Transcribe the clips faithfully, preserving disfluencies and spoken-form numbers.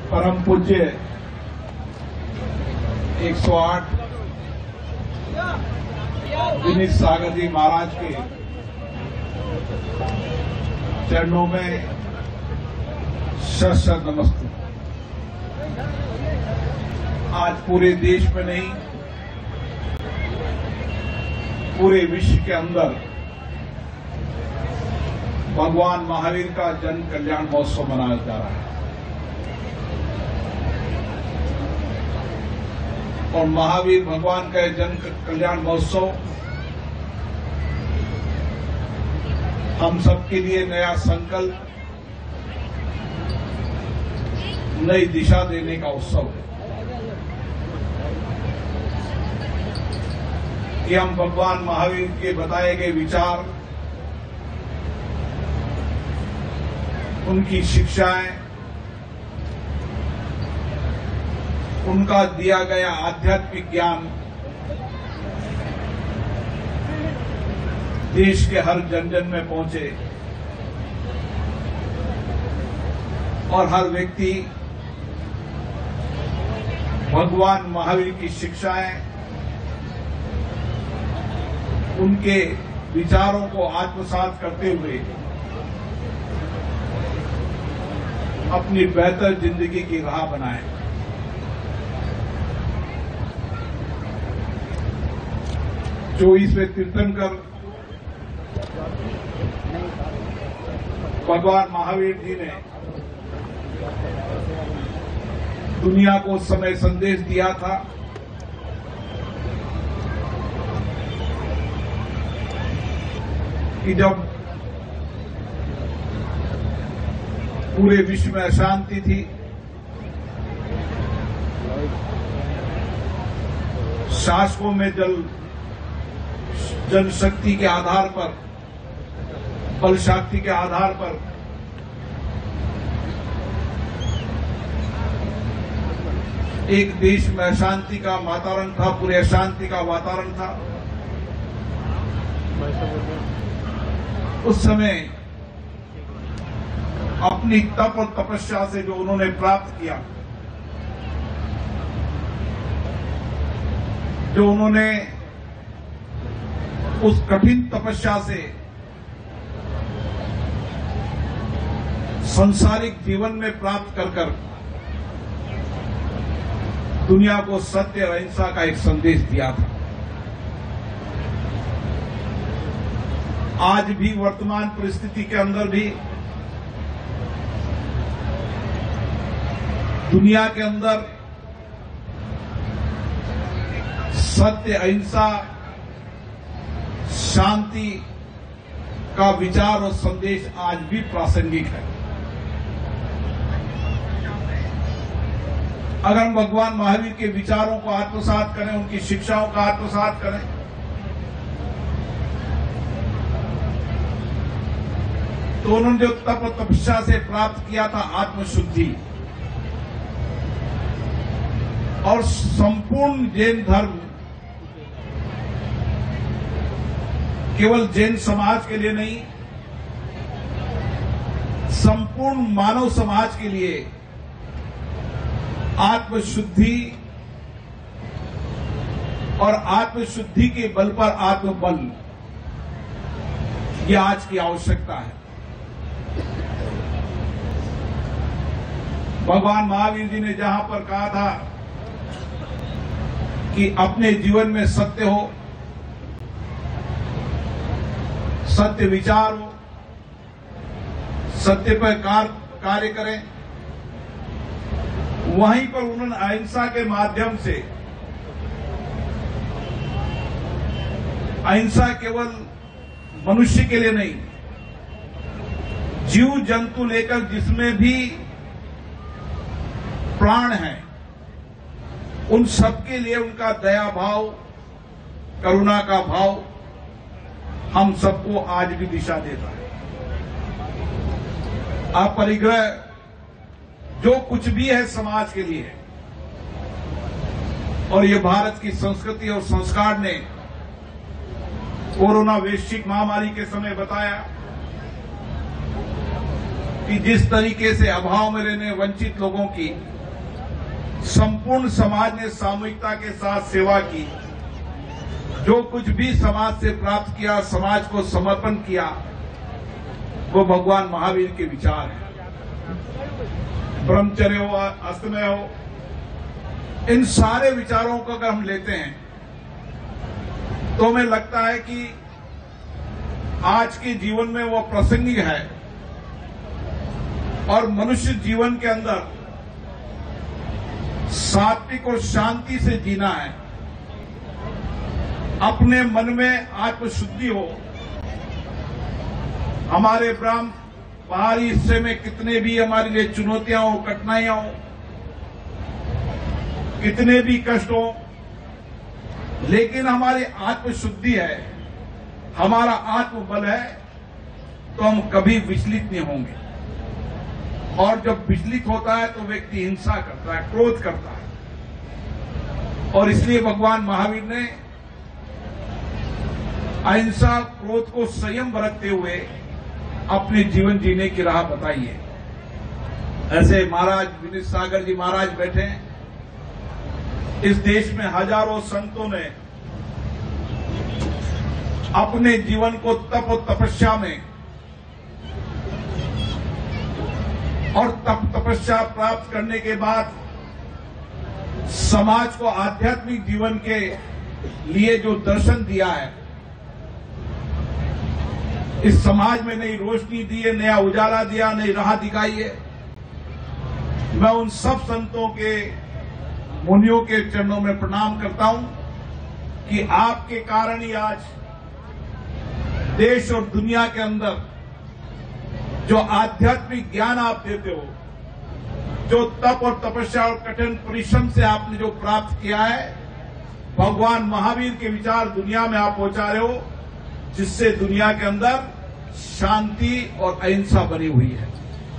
परम पूज्य एक सौ आठ विनीत सागर जी महाराज के चरणों में शत शत नमस्ते। आज पूरे देश में नहीं, पूरे विश्व के अंदर भगवान महावीर का जन कल्याण महोत्सव मनाया जा रहा है और महावीर भगवान का जन कल्याण महोत्सव हम सबके लिए नया संकल्प, नई दिशा देने का उत्सव है कि हम भगवान महावीर के बताए गए विचार, उनकी शिक्षाएं, उनका दिया गया आध्यात्मिक ज्ञान देश के हर जन जन में पहुंचे और हर व्यक्ति भगवान महावीर की शिक्षाएं, उनके विचारों को आत्मसात करते हुए अपनी बेहतर जिंदगी की राह बनाए। चौबीसवें तीर्थंकर भगवान महावीर जी ने दुनिया को उस समय संदेश दिया था कि जब पूरे विश्व में अशांति थी, शासकों में जल जनशक्ति के आधार पर, बल शक्ति के आधार पर एक देश में अशांति का वातावरण था, पूरे अशांति का वातावरण था। उस समय अपनी तप और तपस्या से जो उन्होंने प्राप्त किया, जो उन्होंने उस कठिन तपस्या से सांसारिक जीवन में प्राप्त कर कर दुनिया को सत्य और अहिंसा का एक संदेश दिया था। आज भी वर्तमान परिस्थिति के अंदर भी दुनिया के अंदर सत्य, अहिंसा, शांति का विचार और संदेश आज भी प्रासंगिक है। अगर हम भगवान महावीर के विचारों को आत्मसात करें, उनकी शिक्षाओं का आत्मसात करें, तो उन्होंने जो तप और तपस्या से प्राप्त किया था आत्मशुद्धि, और संपूर्ण जैन धर्म केवल जैन समाज के लिए नहीं, संपूर्ण मानव समाज के लिए आत्मशुद्धि और आत्मशुद्धि के बल पर आत्मबल, यह आज की आवश्यकता है। भगवान महावीर जी ने जहां पर कहा था कि अपने जीवन में सत्य हो, सत्य विचार हो, सत्य पर कार्य करें, वहीं पर उन्होंने अहिंसा के माध्यम से, अहिंसा केवल मनुष्य के लिए नहीं, जीव जंतु लेकर जिसमें भी प्राण है, उन सबके लिए उनका दया भाव, करुणा का भाव हम सबको आज भी दिशा देता है। अपरिग्रह जो कुछ भी है समाज के लिए, और ये भारत की संस्कृति और संस्कार ने कोरोना वैश्विक महामारी के समय बताया कि जिस तरीके से अभाव में रहने वंचित लोगों की संपूर्ण समाज ने सामूहिकता के साथ सेवा की, जो कुछ भी समाज से प्राप्त किया, समाज को समर्पण किया, वो भगवान महावीर के विचार हैं। ब्रह्मचर्य हो, अस्तमय हो, इन सारे विचारों को अगर हम लेते हैं तो हमें लगता है कि आज के जीवन में वो प्रासंगिक है और मनुष्य जीवन के अंदर सात्विक और शांति से जीना है। अपने मन में आत्मशुद्धि हो। हमारे ब्रह्म बाहरी हिस्से में कितने भी हमारे लिए चुनौतियां हो, कठिनाइयां हो, कितने भी कष्ट हो, लेकिन हमारी आत्मशुद्धि है, हमारा आत्मबल है, तो हम कभी विचलित नहीं होंगे। और जब विचलित होता है तो व्यक्ति हिंसा करता है, क्रोध करता है। और इसलिए भगवान महावीर ने अहिंसा, क्रोध को संयम बरतते हुए अपने जीवन जीने की राह बताई है। ऐसे महाराज विनीत सागर जी महाराज बैठे हैं। इस देश में हजारों संतों ने अपने जीवन को तप और तपस्या में और तप तपस्या प्राप्त करने के बाद समाज को आध्यात्मिक जीवन के लिए जो दर्शन दिया है, इस समाज में नई रोशनी दी है, नया उजाला दिया, नई राह दिखाई है। मैं उन सब संतों के, मुनियों के चरणों में प्रणाम करता हूं कि आपके कारण ही आज देश और दुनिया के अंदर जो आध्यात्मिक ज्ञान आप देते हो, जो तप और तपस्या और कठिन परिश्रम से आपने जो प्राप्त किया है, भगवान महावीर के विचार दुनिया में आप पहुंचा रहे हो, जिससे दुनिया के अंदर शांति और अहिंसा बनी हुई है।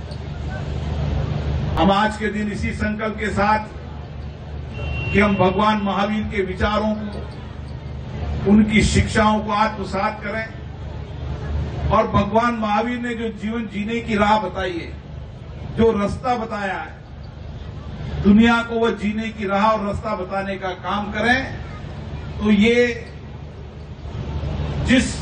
हम आज के दिन इसी संकल्प के साथ कि हम भगवान महावीर के विचारों को, उनकी शिक्षाओं को आत्मसात करें और भगवान महावीर ने जो जीवन जीने की राह बताई है, जो रास्ता बताया है, दुनिया को वह जीने की राह और रास्ता बताने का काम करें। तो ये जिस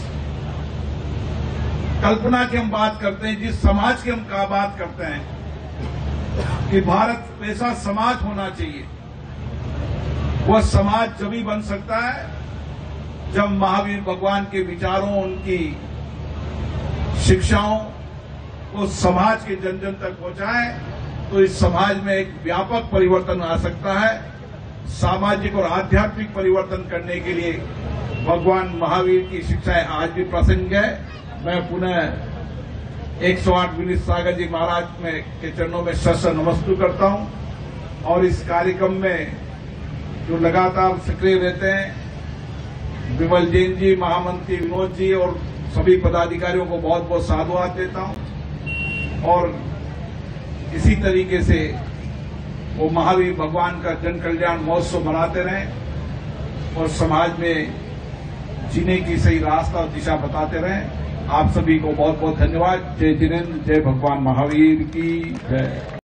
कल्पना की हम बात करते हैं, जिस समाज की हम का बात करते हैं कि भारत वैसा समाज होना चाहिए, वह समाज जब ही बन सकता है जब महावीर भगवान के विचारों, उनकी शिक्षाओं को समाज के जन जन तक पहुंचाएं, तो इस समाज में एक व्यापक परिवर्तन आ सकता है। सामाजिक और आध्यात्मिक परिवर्तन करने के लिए भगवान महावीर की शिक्षाएं आज भी प्रासंगिक है। मैं पुनः एक सौ आठ विनीत सागर जी महाराज में के चरणों में शत शत नमस्कार करता हूं और इस कार्यक्रम में जो लगातार सक्रिय रहते हैं, विमल जैन जी, महामंत्री विनोद जी और सभी पदाधिकारियों को बहुत बहुत साधुवाद देता हूं। और इसी तरीके से वो महावीर भगवान का जन कल्याण महोत्सव मनाते रहें और समाज में जीने की सही रास्ता और दिशा बताते रहें। आप सभी को बहुत बहुत धन्यवाद। जय जिनेन्द्र, जय भगवान महावीर की जय।